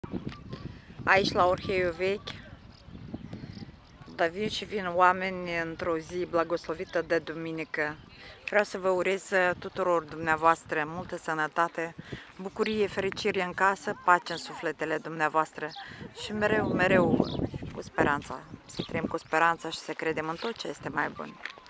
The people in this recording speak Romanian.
Aici la Orheiul Vechi, dar vin oameni într-o zi blagoslovită de duminică. Vreau să vă urez tuturor dumneavoastră multă sănătate, bucurie, fericire în casă, pace în sufletele dumneavoastră și mereu, mereu cu speranța. Să trăim cu speranța și să credem în tot ce este mai bun.